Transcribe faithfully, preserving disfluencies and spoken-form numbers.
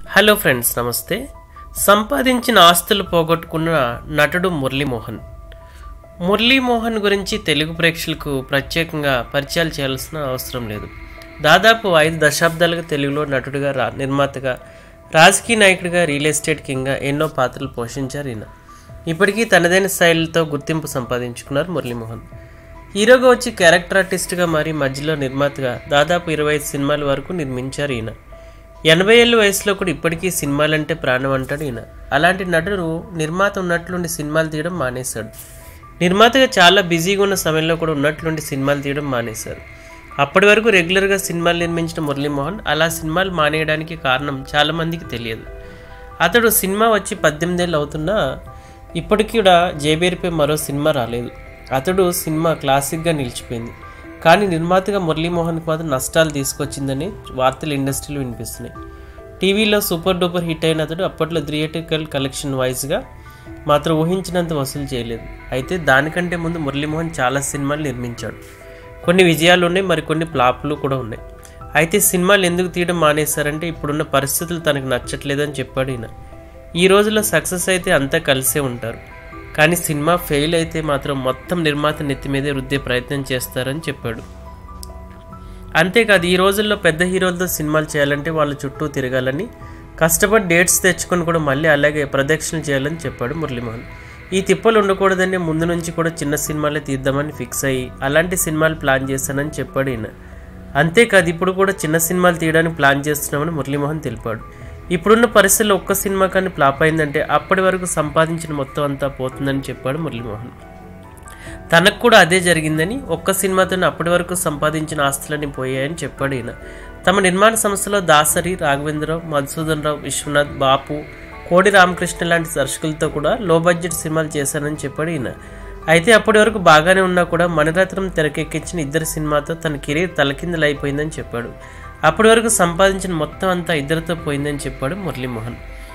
Hello friends, నమస్తే. సంపాదించిన ఆస్తులు పోగొట్టుకున్న నటుడు మురళీమోహన్. మురళీమోహన్ గురించి తెలుగు ప్రేక్షకులకు ప్రత్యేకంగా పరిచయాలు చేయాల్సిన అవసరం లేదు. దాదాపు ఐదు దశాబ్దాలుగా తెలుగులో నటుడిగా, రా నిర్మాతగా, రాజకీయ నాయకుడిగా, రియల్ ఎస్టేట్ కింగ్గా ఎన్నో పాత్రలు పోషించారు ఈయన. ఇప్పటికీ తనదైన శైలితో గుర్తింపు సంపాదించుకున్నారు మురళీమోహన్. హీరోగా వచ్చి క్యారెక్టర్ ఆర్టిస్ట్గా మారి మధ్యలో నిర్మాతగా దాదాపు ఇరవై ఐదు సినిమాల వరకు నిర్మించారు ఈయన. ఎనభై ఏళ్ళ వయసులో కూడా ఇప్పటికీ సినిమాలంటే ప్రాణం అంటాడు ఈయన. అలాంటి నటుడు నిర్మాత ఉన్నట్లుండి సినిమాలు తీయడం మానేశాడు. నిర్మాతగా చాలా బిజీగా ఉన్న సమయంలో కూడా ఉన్నట్లుండి సినిమాలు తీయడం మానేశారు. అప్పటి వరకు రెగ్యులర్గా సినిమాలు నిర్మించిన మురళీమోహన్ అలా సినిమాలు మానేయడానికి కారణం చాలామందికి తెలియదు. అతడు సినిమా వచ్చి పద్దెనిమిది ఏళ్ళు అవుతున్నా ఇప్పటికీ కూడా జేబేరిపై మరో సినిమా రాలేదు. అతడు సినిమా క్లాసిక్గా నిలిచిపోయింది. కానీ నిర్మాతగా మురళీమోహన్కి మాత్రం నష్టాలు తీసుకొచ్చిందని వార్తలు ఇండస్ట్రీలో వినిపిస్తున్నాయి. టీవీలో సూపర్ డూపర్ హిట్ అయిన అతడు అప్పట్లో థియేట్రికల్ కలెక్షన్ వైజ్గా మాత్రం ఊహించినంత వసూలు చేయలేదు. అయితే దానికంటే ముందు మురళీమోహన్ చాలా సినిమాలు నిర్మించాడు. కొన్ని విజయాలు ఉన్నాయి, మరికొన్ని ఫ్లాప్లు కూడా ఉన్నాయి. అయితే సినిమాలు ఎందుకు తీయడం మానేశారంటే ఇప్పుడున్న పరిస్థితులు తనకు నచ్చట్లేదని చెప్పాడు ఈయన. ఈ రోజుల్లో సక్సెస్ అయితే అంతా కలిసే ఉంటారు, కానీ సినిమా ఫెయిల్ అయితే మాత్రం మొత్తం నిర్మాత నెత్తి మీదే రుద్దే ప్రయత్నం చేస్తారని చెప్పాడు. అంతేకాదు, ఈ రోజుల్లో పెద్ద హీరోలతో సినిమాలు చేయాలంటే వాళ్ళ చుట్టూ తిరగాలని, కష్టపడి డేట్స్ తెచ్చుకొని కూడా మళ్ళీ అలాగే ప్రదక్షిణలు చేయాలని చెప్పాడు మురళీమోహన్. ఈ తిప్పలు ఉండకూడదని ముందు నుంచి కూడా చిన్న సినిమాలే తీద్దామని ఫిక్స్ అయ్యి అలాంటి సినిమాలు ప్లాన్ చేశానని చెప్పాడు ఈయన. అంతేకాదు, ఇప్పుడు కూడా చిన్న సినిమాలు తీయడానికి ప్లాన్ చేస్తున్నామని మురళీమోహన్ తెలిపాడు. ఇప్పుడున్న పరిస్థితుల్లో ఒక్క సినిమా కానీ ఫ్లాప్ అయిందంటే అప్పటి వరకు సంపాదించిన మొత్తం అంతా పోతుందని చెప్పాడు మురళీమోహన్. తనకు కూడా అదే జరిగిందని, ఒక్క సినిమాతో అప్పటి వరకు సంపాదించిన ఆస్తులన్నీ పోయాయని చెప్పాడు ఈయన. తమ నిర్మాణ సంస్థలో దాసరి, రాఘవేంద్రరావు, మధుసూదన్ రావు, విశ్వనాథ్, బాపు, కోడి రామకృష్ణ లాంటి దర్శకులతో కూడా లో బడ్జెట్ సినిమాలు చేశానని చెప్పాడు ఈయన. అయితే అప్పటి వరకు బాగానే ఉన్నా కూడా మణిరత్నం తెరకెక్కించిన ఇద్దరు సినిమాతో తన కెరీర్ తలకిందులైపోయిందని చెప్పాడు. అప్పటి వరకు సంపాదించిన మొత్తం అంతా ఇద్దరితో పోయిందని చెప్పాడు మురళీమోహన్.